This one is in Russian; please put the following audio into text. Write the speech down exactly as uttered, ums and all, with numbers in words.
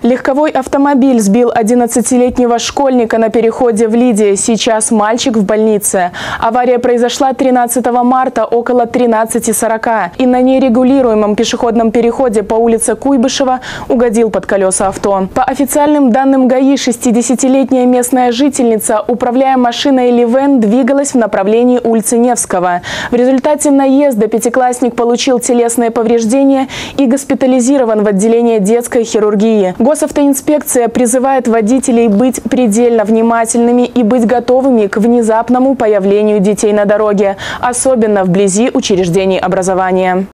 Легковой автомобиль сбил одиннадцатилетнего школьника на переходе в Лидии. Сейчас мальчик в больнице. Авария произошла тринадцатого марта около тринадцати сорока. И на нерегулируемом пешеходном переходе по улице Куйбышева угодил под колеса авто. По официальным данным ГАИ, шестидесятилетняя местная жительница, управляя машиной Ливен, двигалась в направлении улицы Невского. В результате наезда пятиклассник получил телесные повреждения и госпитализирован в отделение детской хирургии. Госавтоинспекция призывает водителей быть предельно внимательными и быть готовыми к внезапному появлению детей на дороге, особенно вблизи учреждений образования.